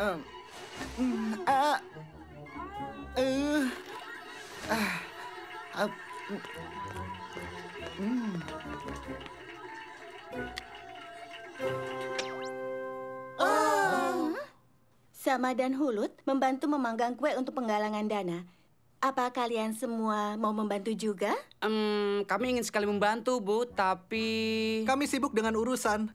ah, eh, ah, ah, mm. Sama dan Hulut membantu memanggang kue untuk penggalangan dana. Apa kalian semua mau membantu juga? Kami ingin sekali membantu, Bu, tapi... Kami sibuk dengan urusan.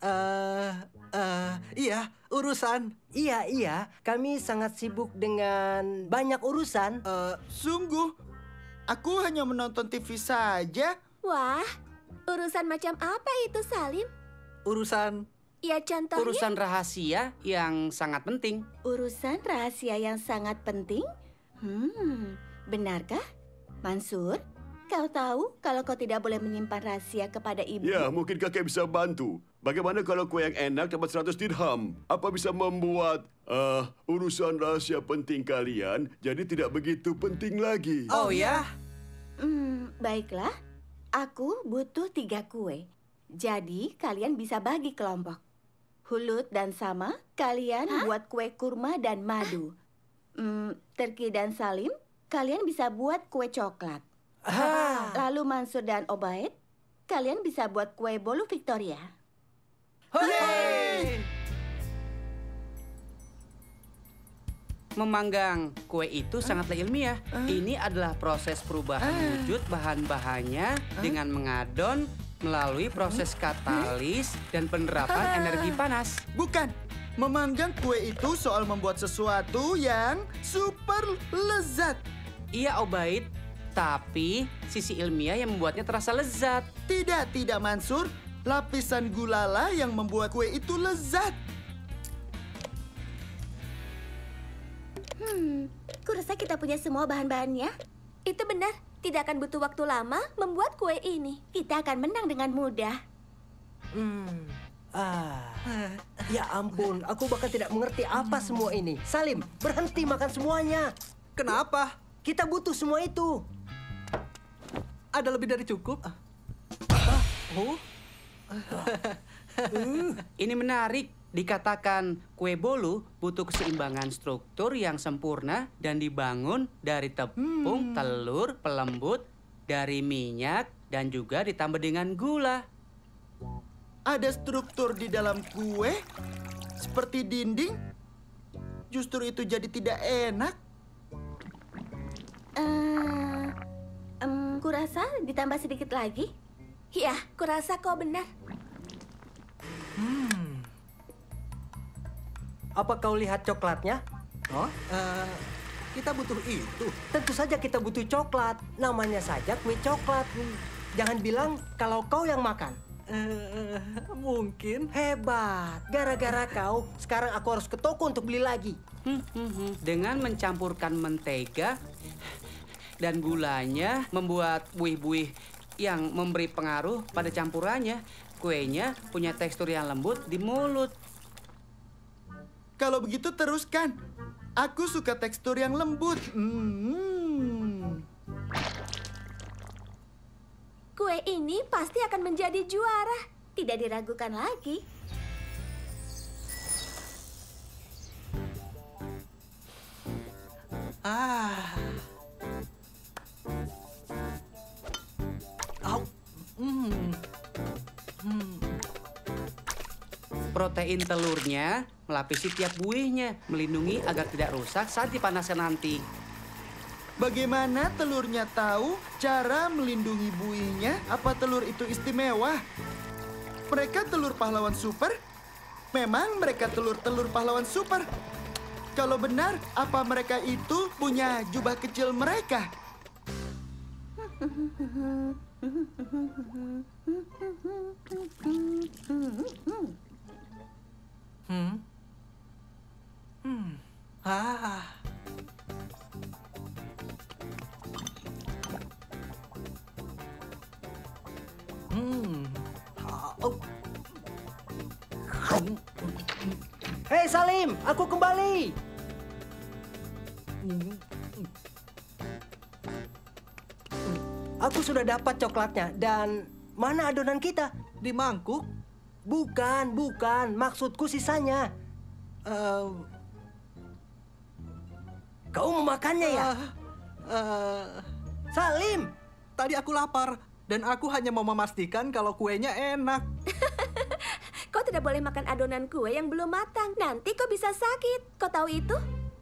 Iya, urusan. Iya. Kami sangat sibuk dengan banyak urusan. Sungguh, aku hanya menonton TV saja. Wah, urusan macam apa itu, Salim? Urusan. Ya, contohnya... Urusan rahasia yang sangat penting. Urusan rahasia yang sangat penting? Benarkah? Mansur, kau tahu kalau kau tidak boleh menyimpan rahasia kepada ibu? Ya, mungkin kakek bisa bantu. Bagaimana kalau kue yang enak dapat 100 dirham? Apa bisa membuat urusan rahasia penting kalian jadi tidak begitu penting lagi? Oh ya? Baiklah. Aku butuh 3 kue. Jadi, kalian bisa bagi kelompok. Hulut dan Sama, kalian buat kue kurma dan madu. Terki dan Salim, kalian bisa buat kue coklat. Lalu Mansur dan Obaid, kalian bisa buat kue bolu Victoria. Hooray! Memanggang kue itu sangatlah ilmiah. Ini adalah proses perubahan wujud bahan-bahannya dengan mengadon melalui proses katalis dan penerapan energi panas. Bukan, memanggang kue itu soal membuat sesuatu yang super lezat. Iya, Obaid. Tapi sisi ilmiah yang membuatnya terasa lezat. Tidak, Mansur. Lapisan gulala yang membuat kue itu lezat. Kurasa kita punya semua bahan-bahannya. Itu benar. Tidak akan butuh waktu lama membuat kue ini. Kita akan menang dengan mudah. Ya ampun, aku bahkan tidak mengerti apa semua ini. Salim, berhenti makan semuanya. Kenapa? Kita butuh semua itu. Ada lebih dari cukup. Ini menarik. Dikatakan kue bolu butuh keseimbangan struktur yang sempurna dan dibangun dari tepung, telur, pelembut, dari minyak, dan juga ditambah dengan gula. Ada struktur di dalam kue, seperti dinding. Justru itu jadi tidak enak. Kurasa ditambah sedikit lagi. Ya, kurasa kau benar. Apa kau lihat coklatnya? Kita butuh itu. Tentu saja kita butuh coklat. Namanya saja kue coklat. Jangan bilang kalau kau yang makan. Mungkin. Hebat. Gara-gara kau, sekarang aku harus ke toko untuk beli lagi. Dengan mencampurkan mentega dan gulanya membuat buih-buih yang memberi pengaruh pada campurannya. Kuenya punya tekstur yang lembut di mulut. Kalau begitu teruskan. Aku suka tekstur yang lembut. Kue ini pasti akan menjadi juara. Tidak diragukan lagi. Protein telurnya melapisi tiap buihnya, melindungi agar tidak rusak saat dipanaskan nanti. Bagaimana telurnya tahu cara melindungi buihnya? Apa telur itu istimewa? Mereka telur pahlawan super? Memang mereka telur-telur pahlawan super. Kalau benar, apa mereka itu punya jubah kecil mereka? Hei Salim, aku kembali. Aku sudah dapat coklatnya dan mana adonan kita? Di mangkuk? Bukan. Maksudku sisanya. Kau memakannya ya? Salim! Tadi aku lapar, dan aku hanya mau memastikan kalau kuenya enak. Kau tidak boleh makan adonan kue yang belum matang. Nanti kau bisa sakit. Kau tahu itu?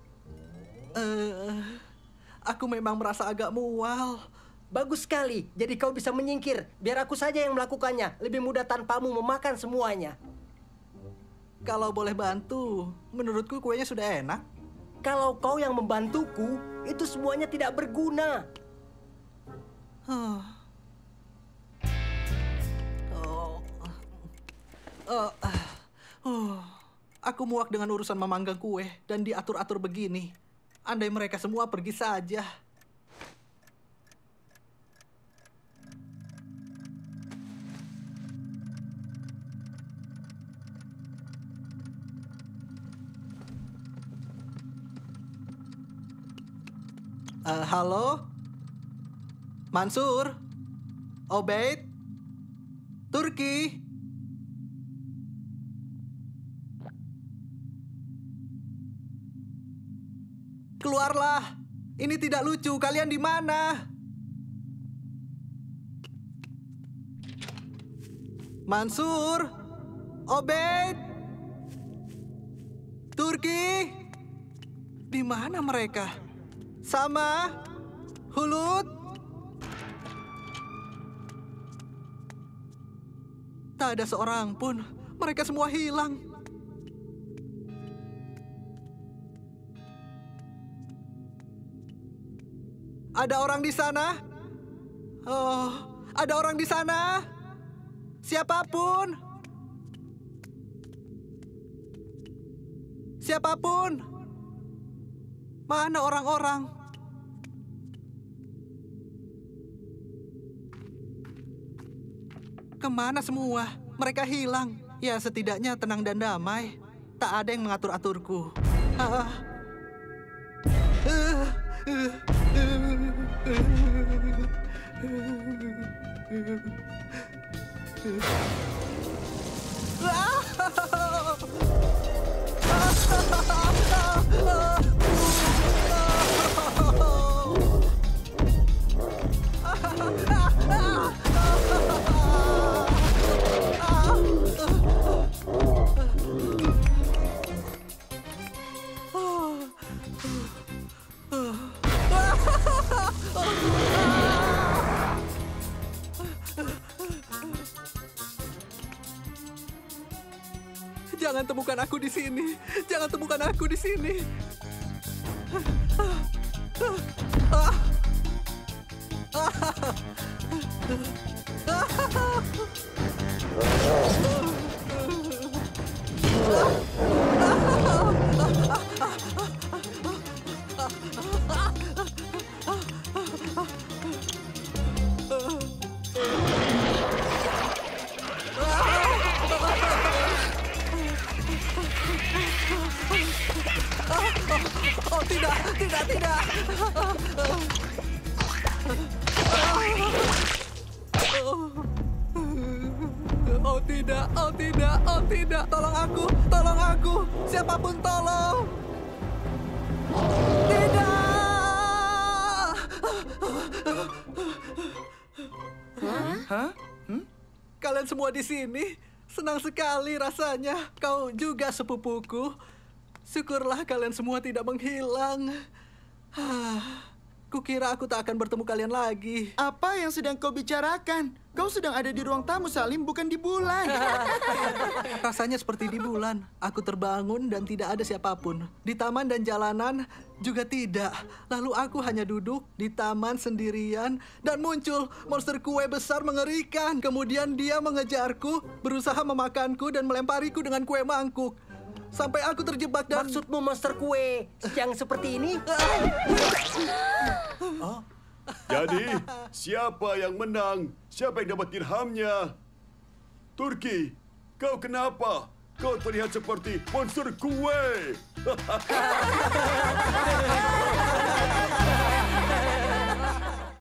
Aku memang merasa agak mual. Bagus sekali. Jadi kau bisa menyingkir. Biar aku saja yang melakukannya. Lebih mudah tanpamu memakan semuanya. Kalau boleh bantu, menurutku kuenya sudah enak. Kalau kau yang membantuku, itu semuanya tidak berguna. Aku muak dengan urusan memanggang kue dan diatur-atur begini. Andai mereka semua pergi saja. Halo? Mansur? Obeid? Turki? Keluarlah! Ini tidak lucu. Kalian di mana? Mansur? Obeid? Turki? Di mana mereka? Sama? Hulut? Tak ada seorang pun. Mereka semua hilang. Ada orang di sana? Oh, ada orang di sana? Siapapun? Siapapun? Mana orang-orang? Kemana semua? Mereka hilang. Ya, setidaknya tenang dan damai. Tak ada yang mengatur-aturku. Jangan temukan aku di sini. Jangan temukan aku di sini. Oh, tidak, tidak, tidak. Oh, tidak, oh, tidak, oh, tidak. Tolong aku, siapapun tolong. Tidak. Hah? Kalian semua di sini? Senang sekali rasanya. Kau juga sepupuku. Syukurlah kalian semua tidak menghilang. Kukira aku tak akan bertemu kalian lagi. Apa yang sedang kau bicarakan? Kau sedang ada di ruang tamu, Salim, bukan di bulan. Rasanya seperti di bulan. Aku terbangun dan tidak ada siapapun. Di taman dan jalanan juga tidak. Lalu aku hanya duduk di taman sendirian dan muncul monster kue besar mengerikan. Kemudian dia mengejarku, berusaha memakanku dan melempariku dengan kue mangkuk. Sampai aku terjebak dan... Maksudmu monster kue yang seperti ini? Jadi, siapa yang menang? Siapa yang dapat dirhamnya? Turki, kau kenapa? Kau terlihat seperti monster kue.